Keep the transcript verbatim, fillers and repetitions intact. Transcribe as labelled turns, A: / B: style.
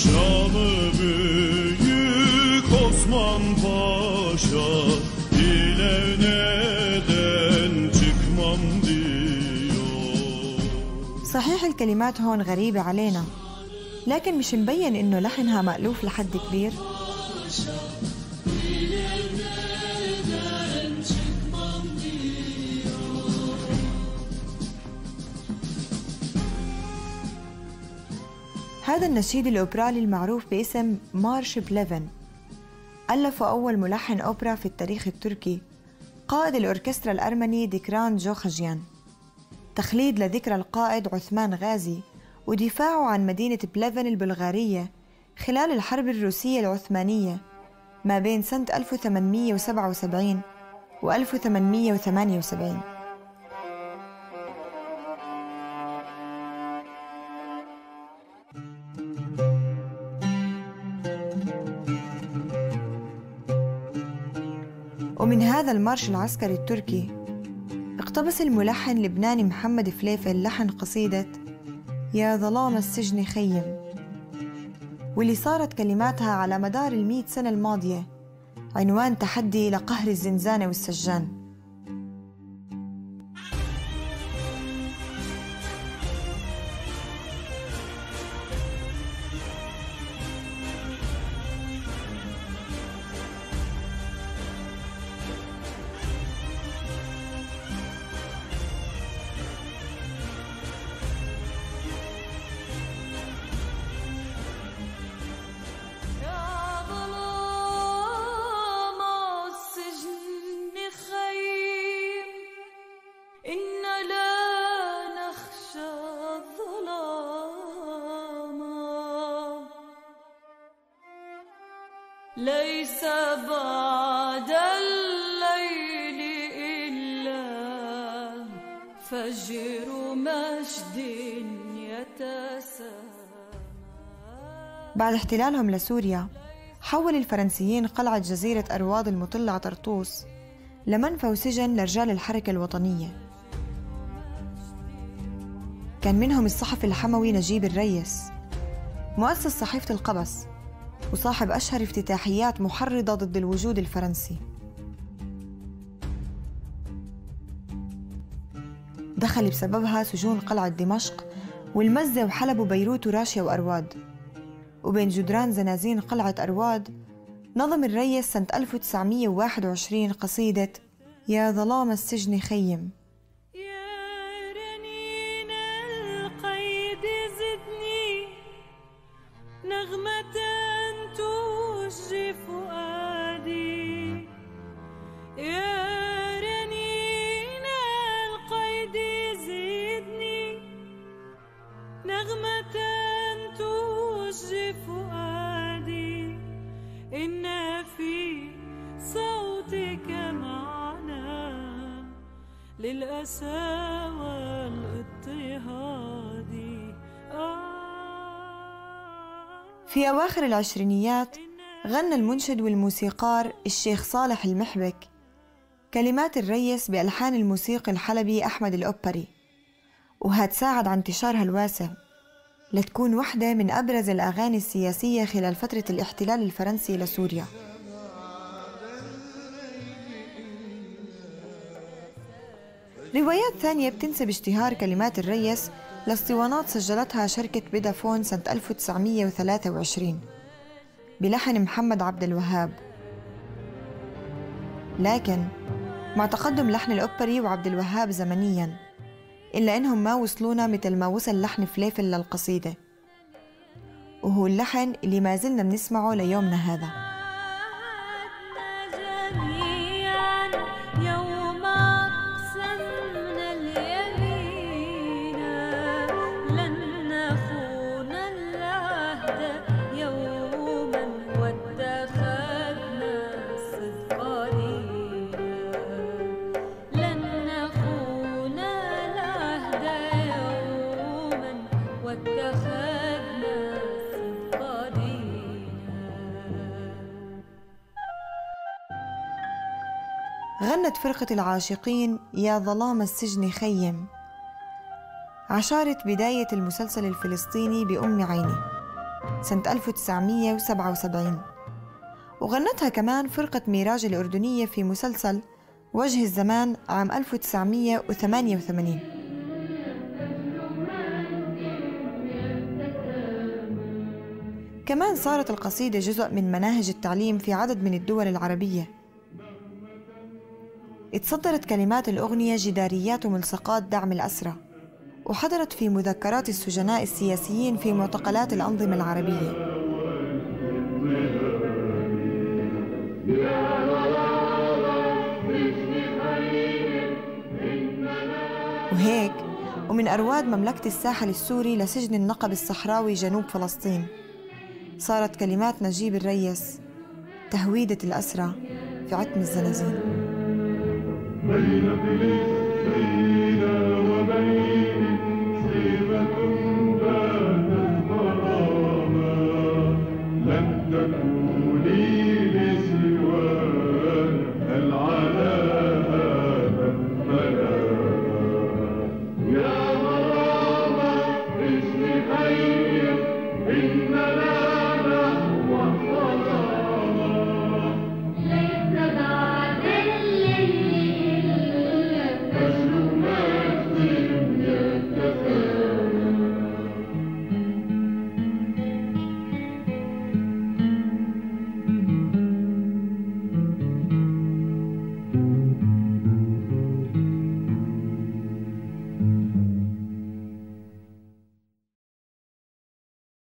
A: Canı büyük Osman Paşa ile neden çıkmam diyor.
B: صحيح الكلمات هون غريبة علينا، لكن مش مبين إنه لحنها مألوف لحد كبير. هذا النشيد الأوبرالي المعروف باسم مارش بليفن ألفه أول ملحن أوبرا في التاريخ التركي، قائد الأوركسترا الأرمني ديكران جوخجيان، تخليد لذكرى القائد عثمان غازي ودفاعه عن مدينة بليفن البلغارية خلال الحرب الروسية العثمانية ما بين سنة ألف وثمانمئة وسبعة وسبعين و ألف وثمانمئة وثمانية وسبعين. ومن هذا المارش العسكري التركي اقتبس الملحن اللبناني محمد فليفل لحن قصيدة يا ظلام السجن خيم، واللي صارت كلماتها على مدار المئة سنة الماضية عنوان تحدي لقهر الزنزانة والسجان.
C: ليس بعد الليل إلا فجر مجد يتسامى.
B: بعد احتلالهم لسوريا حول الفرنسيين قلعة جزيرة أرواض المطلة على طرطوس لمنفى وسجن لرجال الحركة الوطنية. كان منهم الصحفي الحموي نجيب الريس، مؤسس صحيفة القبس وصاحب أشهر افتتاحيات محرضة ضد الوجود الفرنسي. دخل بسببها سجون قلعة دمشق والمزة وحلب وبيروت وراشيا وأرواد، وبين جدران زنازين قلعة أرواد نظم الريس سنة ألف وتسعمئة وواحد وعشرين قصيدة يا ظلام السجن خيم.
C: للأسى والاضطهاد.
B: في أواخر العشرينيات غنى المنشد والموسيقار الشيخ صالح المحبك كلمات الريس بألحان الموسيقي الحلبي أحمد الأوبري، وهتساعد على انتشارها الواسع لتكون واحدة من أبرز الأغاني السياسية خلال فترة الاحتلال الفرنسي لسوريا. روايات ثانية بتنسب اشتهار كلمات الريس لاسطوانات سجلتها شركة فودافون سنة ألف وتسعمئة وثلاثة وعشرين بلحن محمد عبد الوهاب، لكن مع تقدم لحن الأوبري وعبد الوهاب زمنياً إلا إنهم ما وصلونا مثل ما وصل لحن فليفل للقصيدة، وهو اللحن اللي ما زلنا بنسمعه ليومنا هذا. غنت فرقة العاشقين يا ظلام السجن خيم عشارة بداية المسلسل الفلسطيني بأم عيني، سنة ألف وتسعمية وسبعة وسبعين، وغنتها كمان فرقة ميراج الأردنية في مسلسل وجه الزمان عام ألف وتسعمية وثمانية وثمانين. كمان صارت القصيدة جزء من مناهج التعليم في عدد من الدول العربية. اتصدرت كلمات الأغنية جداريات وملصقات دعم الأسرى، وحضرت في مذكرات السجناء السياسيين في معتقلات الأنظمة العربية. وهيك ومن أرواد مملكة الساحل السوري لسجن النقب الصحراوي جنوب فلسطين، صارت كلمات نجيب الريس تهويدة الأسرى في عتم الزنازين. بين فلسطين وبين